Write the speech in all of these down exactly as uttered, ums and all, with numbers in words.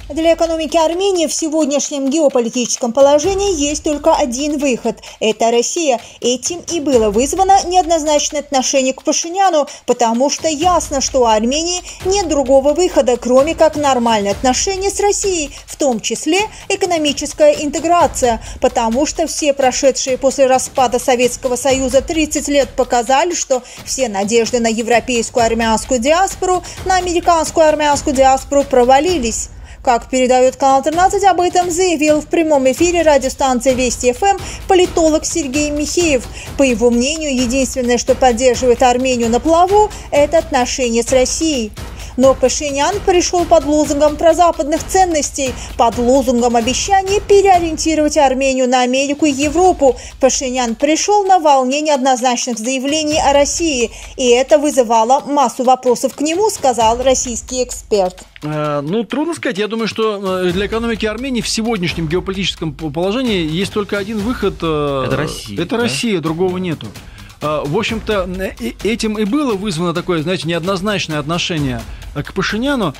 Для экономики Армении в сегодняшнем геополитическом положении есть только один выход – это Россия. Этим и было вызвано неоднозначное отношение к Пашиняну, потому что ясно, что у Армении нет другого выхода, кроме как нормальные отношения с Россией, в том числе экономическая интеграция, потому что все прошедшие после распада Советского Союза тридцать лет показали, что все надежды на европейскую армянскую диаспору, на американскую армянскую диаспору провалились. Как передает канал тринадцать, об этом заявил в прямом эфире радиостанции Вести ФМ политолог Сергей Михеев. По его мнению, единственное, что поддерживает Армению на плаву, это отношения с Россией. Но Пашинян пришел под лозунгом прозападных ценностей, под лозунгом обещания переориентировать Армению на Америку и Европу. Пашинян пришел на волне неоднозначных заявлений о России, и это вызывало массу вопросов к нему, сказал российский эксперт. Ну, трудно сказать. Я думаю, что для экономики Армении в сегодняшнем геополитическом положении есть только один выход. Это Россия. Это Россия, да? Другого нету. В общем-то, этим и было вызвано такое, знаете, неоднозначное отношение к Пашиняну,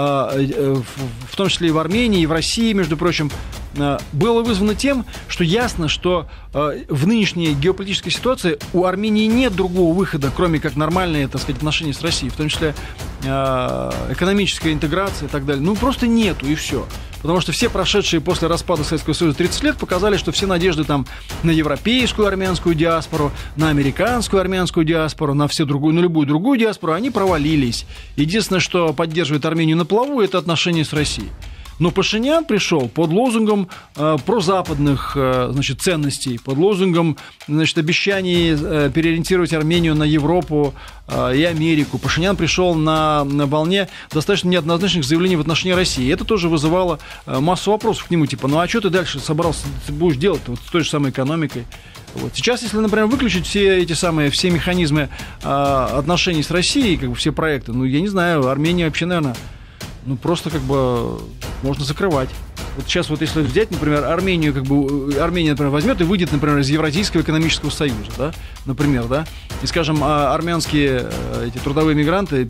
в том числе и в Армении, и в России, между прочим, было вызвано тем, что ясно, что в нынешней геополитической ситуации у Армении нет другого выхода, кроме как нормальные, так сказать, отношения с Россией, в том числе экономическая интеграция и так далее. Ну, просто нету, и все. Потому что все прошедшие после распада Советского Союза тридцать лет показали, что все надежды там на европейскую армянскую диаспору, на американскую армянскую диаспору, на, все другую, на любую другую диаспору, они провалились. Единственное, что поддерживает Армению на плаву, это отношения с Россией. Но Пашинян пришел под лозунгом э, прозападных э, значит, ценностей, под лозунгом значит, обещаний э, переориентировать Армению на Европу э, и Америку. Пашинян пришел на, на волне достаточно неоднозначных заявлений в отношении России. И это тоже вызывало э, массу вопросов к нему, типа, ну а что ты дальше собрался, ты будешь делать вот с той же самой экономикой? Вот. Сейчас, если, например, выключить все эти самые, все механизмы э, отношений с Россией, как бы все проекты, ну, я не знаю, Армения вообще, наверное, ну, просто как бы можно закрывать. Вот сейчас вот если взять, например, Армению, как бы Армения, например, возьмет и выйдет, например, из Евразийского экономического союза, да, например, да, и, скажем, армянские эти трудовые мигранты,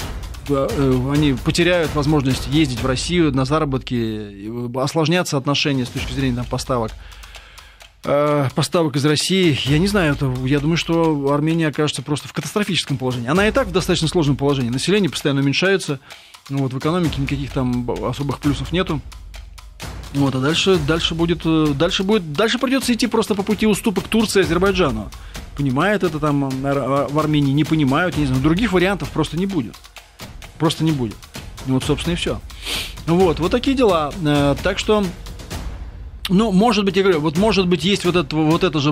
они потеряют возможность ездить в Россию на заработки, осложнятся отношения с точки зрения там, поставок. поставок из России, я не знаю, это, я думаю, что Армения окажется просто в катастрофическом положении. Она и так в достаточно сложном положении. Население постоянно уменьшается, ну, вот, в экономике никаких там особых плюсов нету. Вот, а дальше, дальше, будет, дальше, будет, дальше придется идти просто по пути уступок Турции и Азербайджану. Понимает это там в Армении, не понимают, не знаю. Других вариантов просто не будет. Просто не будет. Вот, собственно, и все. Вот, вот такие дела. Так что... Ну, может быть, я говорю, вот может быть, есть вот это, вот это же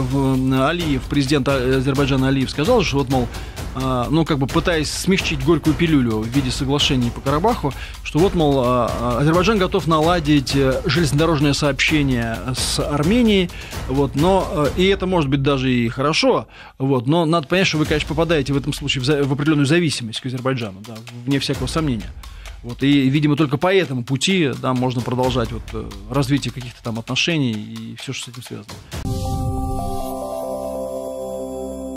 Алиев, президент Азербайджана Алиев сказал, что вот, мол, ну, как бы пытаясь смягчить горькую пилюлю в виде соглашений по Карабаху, что вот, мол, Азербайджан готов наладить железнодорожное сообщение с Арменией, вот, но, и это может быть даже и хорошо, вот, но надо понять, что вы, конечно, попадаете в этом случае в, в определенную зависимость к Азербайджану, да, вне всякого сомнения. Вот, и, видимо, только по этому пути, да, можно продолжать вот, развитие каких-то там отношений и все, что с этим связано.